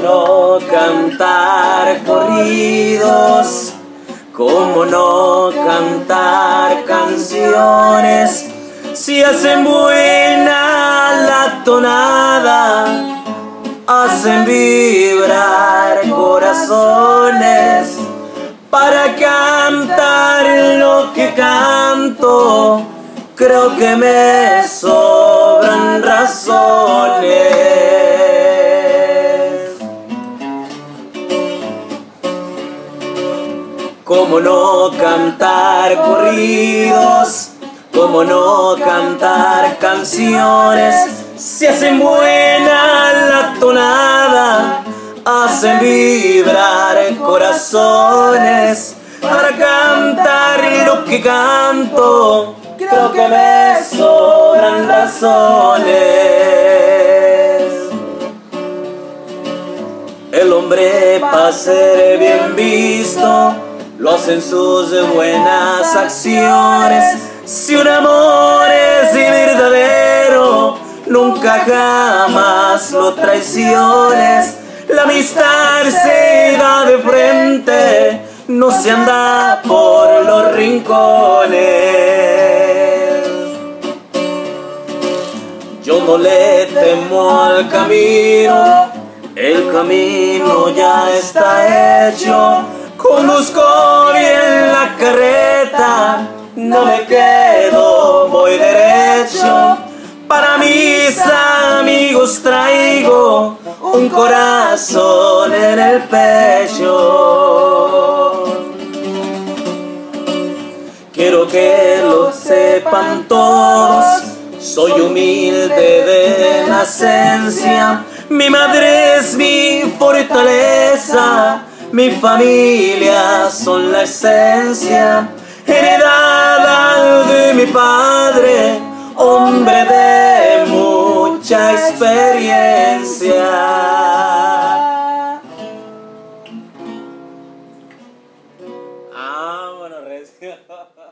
no cantar corridos? ¿Cómo no cantar canciones si hacen buena la tonada? Hacen vibrar corazones. Para cantar lo que canto, creo que me sobran razones. ¿Cómo no cantar corridos? ¿Cómo no cantar canciones si hacen buena la tonada? Hacen vibrar corazones. Para cantar lo que canto, creo que me sobran razones. El hombre, para ser bien visto, lo hacen sus buenas acciones. Si un amor es verdadero, nunca jamás lo traiciones. La amistad se da de frente, no se anda por los rincones. Yo no le temo al camino, el camino ya está hecho. Conduzco bien la carreta, no me quedo, voy derecho. Para mis amigos traigo un corazón en el pecho. Quiero que lo sepan todos, soy humilde de nacencia. Mi madre es mi fortaleza, mi familia son la esencia, heredada de mi padre, hombre de mucha experiencia. Bueno,